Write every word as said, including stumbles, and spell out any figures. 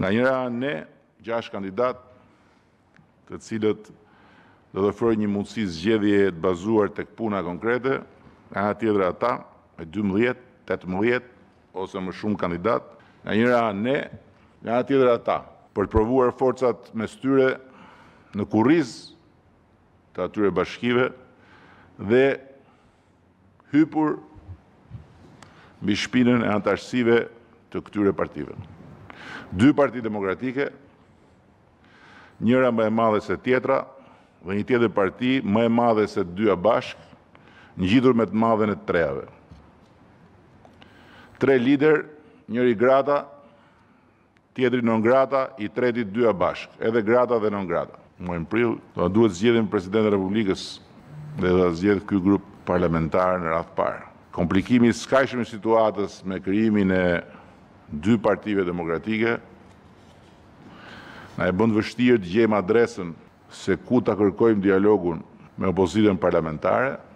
Nga njëra ne, gjashtë kandidat, të cilët do të ofrojnë një mundësi zgjedhje të bazuar tek puna konkrete, nga ana tjetër ata, me dymbëdhjetë, tetëmbëdhjetë ose më shumë kandidat, nga njëra ne, nga ana tjetër ata, për të provuar forcat mes tyre në kurriz të atyre bashkive dhe hypur mbi shpinën e antarësive të këtyre partive. Dy parti demokratike, njëra më e madhe se tjetra, dhe një tjetër parti më e madhe se të dyja bashkë, ngjitur me të madhen e të trejave. Tre lider, njëri grata, tjetri non grata, i treti dyja bashkë, edhe grata dhe non grata. Muajin prill, do duhet zgjedhim Presidentin e Republikës dhe do zgjedh ky grup parlamentar në radhë parë. Komplikimi i skajshëm i situatës me krijimin e dy partive demokratike na e bën vështirë të gjejmë adresën se ku ta kërkojmë dialogun me opozitën parlamentare.